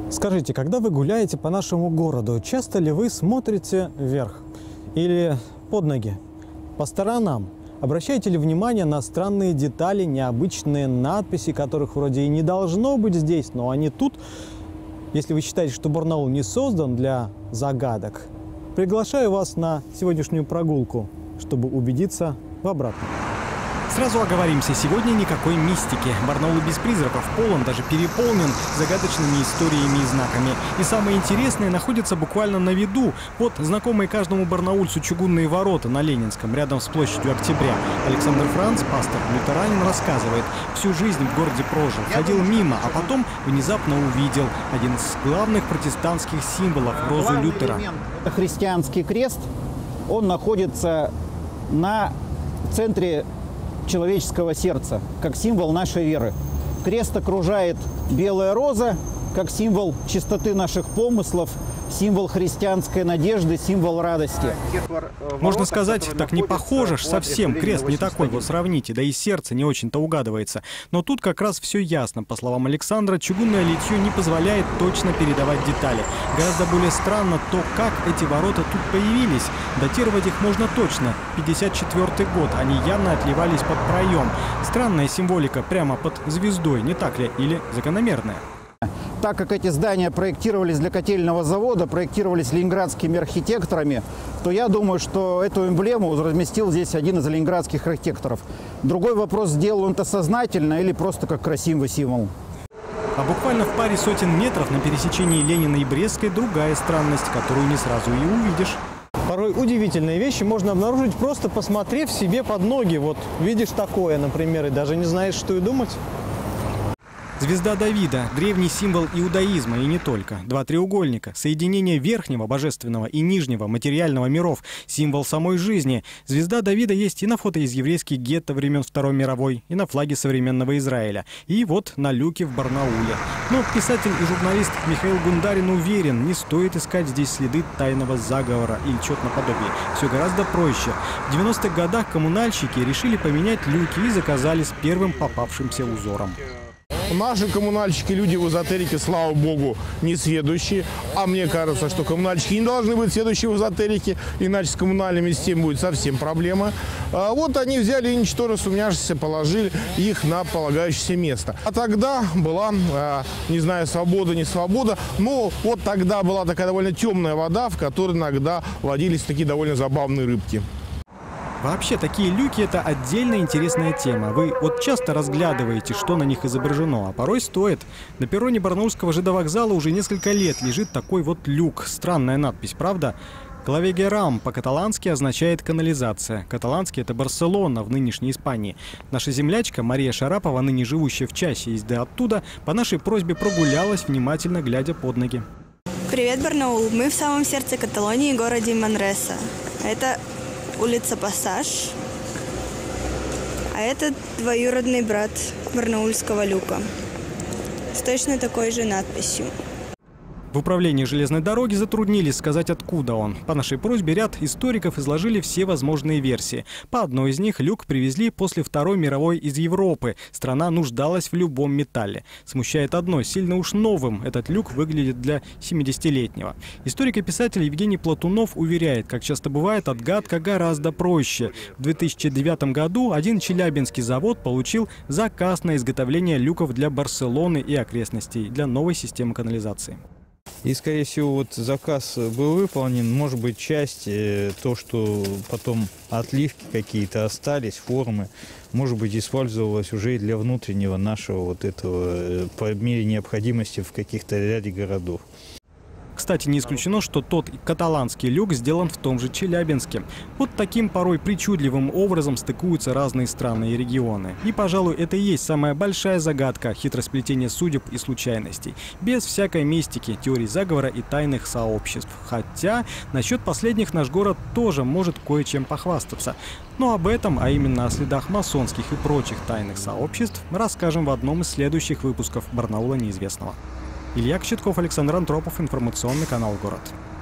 Скажите, когда вы гуляете по нашему городу, часто ли вы смотрите вверх или под ноги, по сторонам? Обращаете ли внимание на странные детали, необычные надписи, которых вроде и не должно быть здесь, но они тут? Если вы считаете, что Барнаул не создан для загадок, приглашаю вас на сегодняшнюю прогулку, чтобы убедиться в обратном. Сразу оговоримся, сегодня никакой мистики. Барнаул без призраков полон, даже переполнен загадочными историями и знаками. И самое интересное находится буквально на виду. Вот знакомые каждому барнаульцу чугунные ворота на Ленинском, рядом с площадью Октября. Александр Франц, пастор лютеранин, рассказывает, всю жизнь в городе прожил, ходил мимо, а потом внезапно увидел один из главных протестантских символов – розу Лютера. Это христианский крест. Он находится на центре человеческого сердца, как символ нашей веры. Крест окружает белая роза, как символ чистоты наших помыслов, символ христианской надежды, символ радости. Можно сказать, так не похоже совсем. Крест не такой, вот сравните, да и сердце не очень-то угадывается. Но тут как раз все ясно. По словам Александра, чугунное литье не позволяет точно передавать детали. Гораздо более странно то, как эти ворота тут появились. Датировать их можно точно. 54-й год. Они явно отливались под проем. Странная символика прямо под звездой, не так ли? Или закономерная? Так как эти здания проектировались для котельного завода, проектировались ленинградскими архитекторами, то я думаю, что эту эмблему разместил здесь один из ленинградских архитекторов. Другой вопрос, сделал он это сознательно или просто как красивый символ. А буквально в паре сотен метров на пересечении Ленина и Брестской другая странность, которую не сразу и увидишь. Порой удивительные вещи можно обнаружить, просто посмотрев себе под ноги. Вот видишь такое, например, и даже не знаешь, что и думать. Звезда Давида – древний символ иудаизма и не только. Два треугольника, соединение верхнего божественного и нижнего материального миров, символ самой жизни. Звезда Давида есть и на фото из еврейских гетто времен Второй мировой, и на флаге современного Израиля, и вот на люке в Барнауле. Но писатель и журналист Михаил Гундарин уверен, не стоит искать здесь следы тайного заговора или чего-то наподобие. Все гораздо проще. В 90-х годах коммунальщики решили поменять люки и заказали с первым попавшимся узором. Наши коммунальщики, люди в эзотерике, слава богу, не сведущие. А мне кажется, что коммунальщики не должны быть сведущие в эзотерике, иначе с коммунальными системами будет совсем проблема. Вот они взяли и, ничтоже сумняшися, положили их на полагающееся место. А тогда была, не знаю, свобода, не свобода, но вот тогда была такая довольно темная вода, в которой иногда водились такие довольно забавные рыбки. Вообще, такие люки – это отдельная интересная тема. Вы вот часто разглядываете, что на них изображено, а порой стоит. На перроне Барнаульского ЖД-вокзала уже несколько лет лежит такой вот люк. Странная надпись, правда? Клавегерам по-каталански означает «канализация». Каталанский – это Барселона в нынешней Испании. Наша землячка Мария Шарапова, ныне живущая в часе езды оттуда, по нашей просьбе прогулялась, внимательно глядя под ноги. Привет, Барнаул. Мы в самом сердце Каталонии, городе Манреса. Это улица Пассаж, а это двоюродный брат барнаульского люка с точно такой же надписью. В управлении железной дороги затруднились сказать, откуда он. По нашей просьбе ряд историков изложили все возможные версии. По одной из них люк привезли после Второй мировой из Европы. Страна нуждалась в любом металле. Смущает одно, сильно уж новым этот люк выглядит для 70-летнего. Историк и писатель Евгений Платунов уверяет, как часто бывает, отгадка гораздо проще. В 2009 году один челябинский завод получил заказ на изготовление люков для Барселоны и окрестностей для новой системы канализации. И, скорее всего, вот заказ был выполнен, может быть, часть, то, что потом отливки какие-то остались, формы, может быть, использовалось уже и для внутреннего нашего вот этого, по мере необходимости в каких-то ряде городов. Кстати, не исключено, что тот каталанский люк сделан в том же Челябинске. Вот таким порой причудливым образом стыкуются разные страны и регионы. И, пожалуй, это и есть самая большая загадка хитросплетения судеб и случайностей. Без всякой мистики, теорий заговора и тайных сообществ. Хотя насчет последних наш город тоже может кое-чем похвастаться. Но об этом, а именно о следах масонских и прочих тайных сообществ, расскажем в одном из следующих выпусков «Барнаула неизвестного». Илья Кочетков, Александр Антропов, информационный канал «Город».